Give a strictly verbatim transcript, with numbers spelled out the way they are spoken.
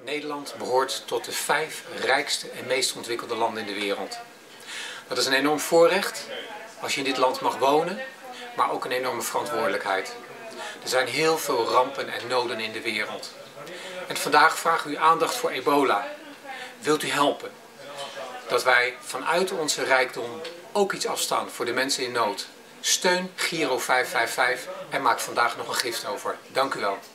Nederland behoort tot de vijf rijkste en meest ontwikkelde landen in de wereld. Dat is een enorm voorrecht als je in dit land mag wonen, maar ook een enorme verantwoordelijkheid. Er zijn heel veel rampen en noden in de wereld. En vandaag vragen we uw aandacht voor ebola. Wilt u helpen? Dat wij vanuit onze rijkdom ook iets afstaan voor de mensen in nood. Steun Giro vijf vijf vijf en maak vandaag nog een gift over. Dank u wel.